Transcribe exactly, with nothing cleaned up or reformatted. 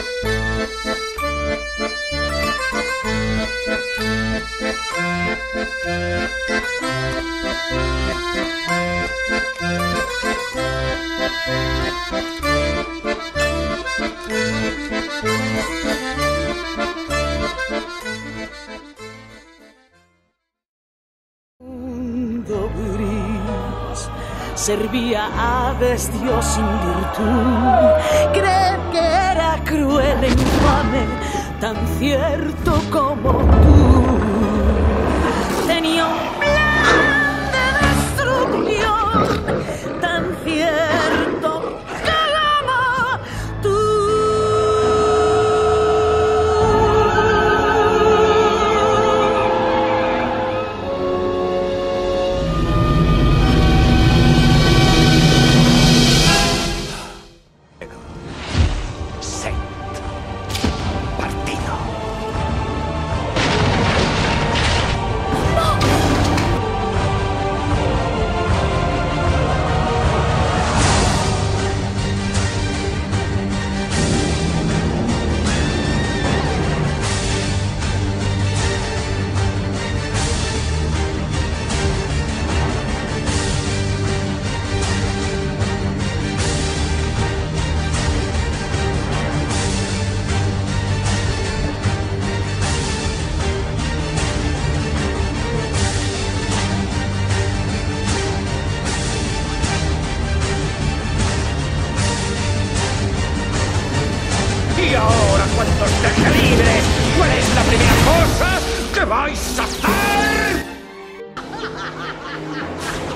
Servía a desdios sin virtud, creer que era cruel e infame, tan cierto como tú. Tenía un plan de destrucción, tan cierto como tú. Y ahora, cuando os deje libres, ¿cuál es la primera cosa que vais a hacer?